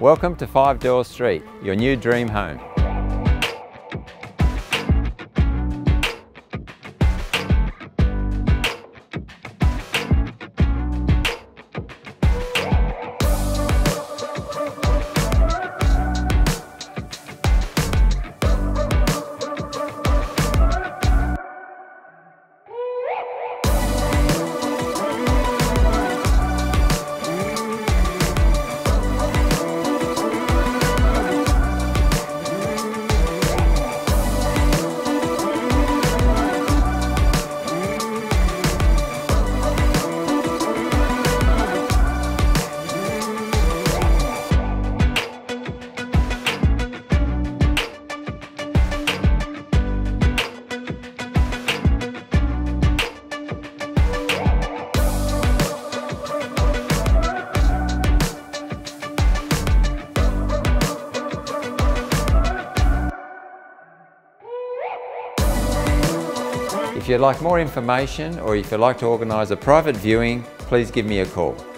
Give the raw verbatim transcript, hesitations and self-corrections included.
Welcome to five Doyle Street, your new dream home. If you'd like more information or if you'd like to organise a private viewing, please give me a call.